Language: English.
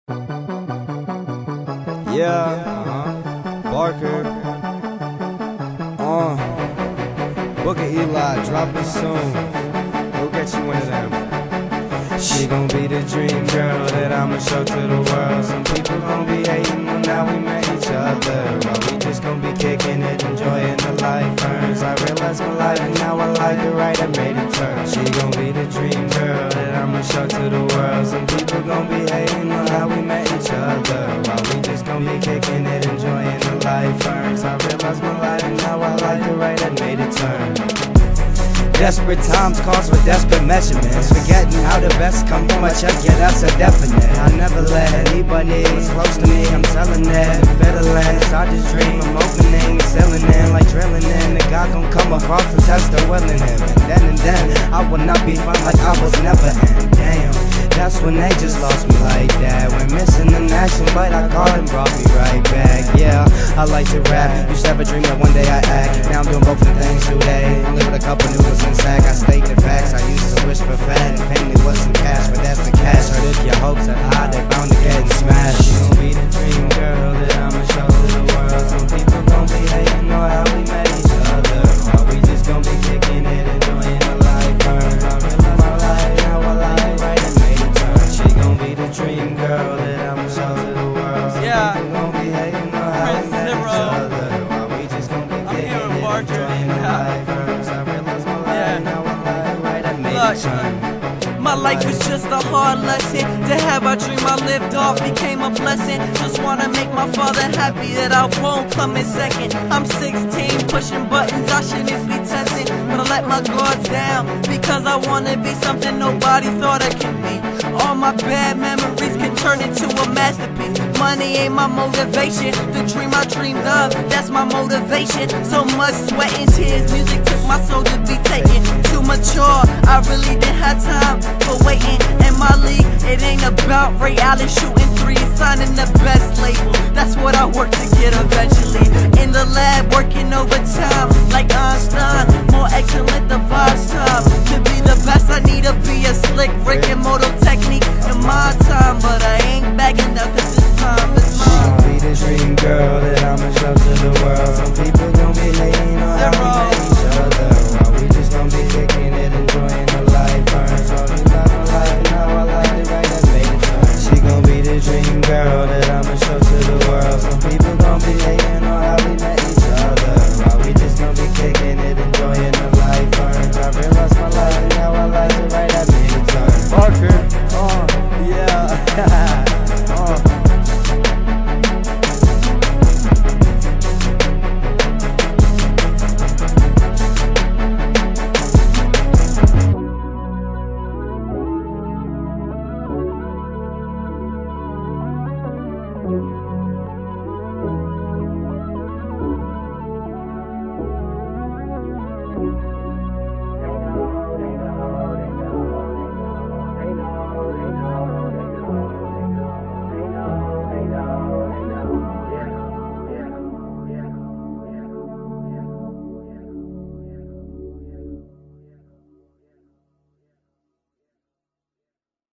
Barker. Booker Eli, drop it soon. Go get you one of them. She gon' be the dream girl that I'ma show to the world. Some people gon' be hating on how we met each other, while we just gon' be kicking it, enjoying the life turns. I realized my life and now I like the right, I made it turn. She gon' be the dream girl that I'ma show to the world. Some people gon' be hating on how we met each other, while we just gon' be kicking it, enjoying the life turns. I realized my life and now I like the right, I made it turn. Desperate times calls for desperate measurements, forgetting how the best come from a check, yeah, that's a definite. I never let anybody was close to me, I'm telling that. Fiddling, I just dream, I'm opening, sealing in, like drilling in. The God gon' come across and test the willing him. And then, I will not be fun like I was never in. Damn, that's when they just lost me like that. When missing in action, but I called and brought me right back. Yeah, I like to rap, used to have a dream that one day I act. Now I'm doing both of the things today. Only with a couple noodles in sack, I state the facts. I used to wish for fat and pain, it wasn't cash, but that's the cash. Heard if your hopes are high, they bound to get smashed. She gon' be the dream girl that I'ma show to the world. Some people gon' be hating on how we met each other, while we just gon' be kicking it, enjoying the life burn. I realize my life, now I like right and made it turn. She gon' be the dream girl that I'ma show to the world. Some people gon' be hating on how we met each other, while we just gon' be kicking it, enjoying the life burn. My life was just a hard lesson. To have a dream I lived off became a blessing. Just wanna make my father happy that I won't come in second. I'm 16, pushing buttons I shouldn't be testing, but I let my guards down because I wanna be something nobody thought I could be. All my bad memories can turn into a masterpiece. Money ain't my motivation, the dream I dreamed of, that's my motivation. So much sweat and tears, music took my soul to be taken. Too mature, I really didn't have time for waiting. In my league, it ain't about Ray Allen shooting threes, signing the best label. That's what I work to get eventually. In the lab, working overtime like Einstein, more excellent the vibes time. To be the best, I need to be a slick Rick and moto technique in my time.